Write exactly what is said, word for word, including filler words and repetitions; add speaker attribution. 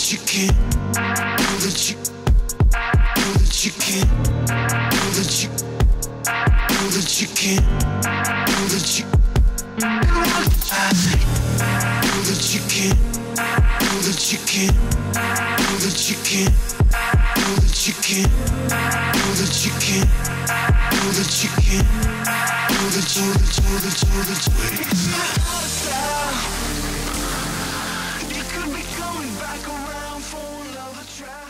Speaker 1: that you can, know that you, know that you can, know that you, know that you can, know that you, know that you can, know that you can, know that you can, know that you can, know that you can, know that you can, know that you, know that you, know that you, know that you. You could be coming back around for another try.